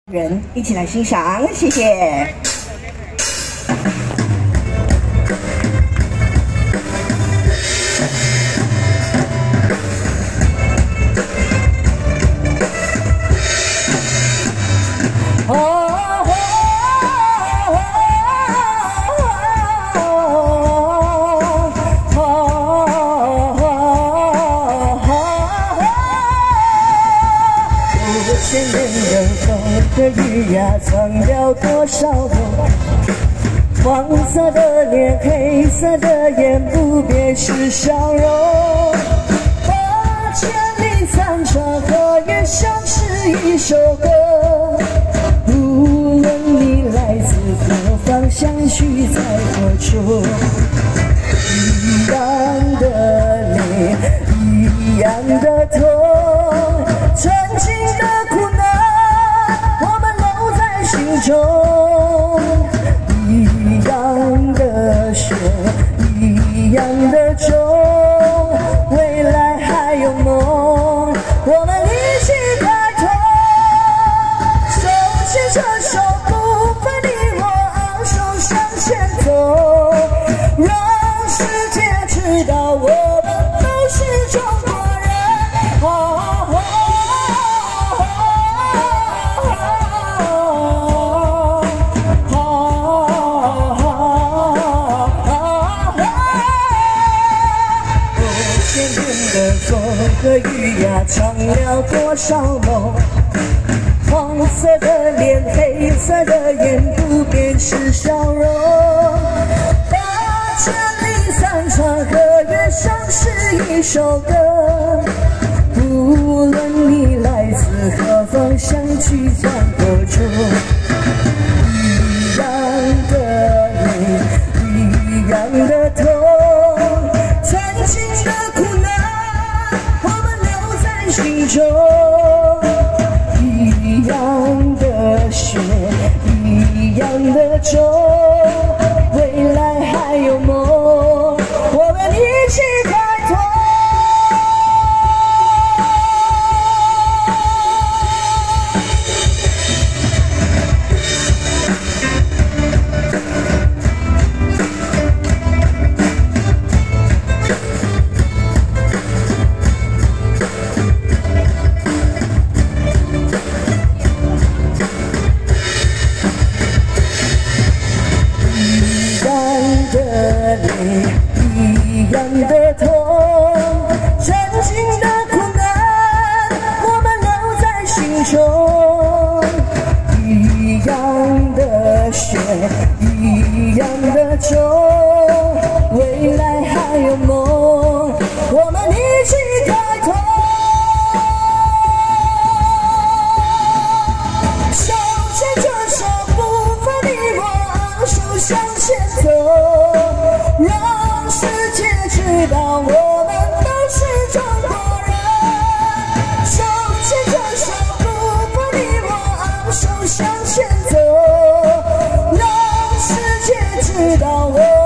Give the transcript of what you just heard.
人一起来欣赏，谢谢。千年的风和雨呀，藏了多少梦？黄色的脸，黑色的眼，不变是笑容。把千里残喘和远像是一首歌，无论你来自何方，相聚在何处。一样的脸，一样的痛，曾经的苦难，我们留在心中。一样的血，一样的种，未来还有梦，我们一起开拓。手牵着手，不分你我，昂首向前走，让世界知道我们都是中国人。的风和雨呀，藏了多少梦？黄色的脸，黑色的眼，不变是笑容。把千里残喘和远像是一首歌，无论你来自何方，相聚在何处。一样的泪，一样的痛，曾经的苦难，心中一样的血，一样的种，未来还有梦，我们一起开拓。一样的痛，曾经的苦难，我们留在心中。一样的血，一样的种，未来还有梦，我们一起开拓。手牵着手，不分你我，昂首向前走，让世界知道我们都是中国人。手牵着手，不分你我，昂首向前走，让世界知道我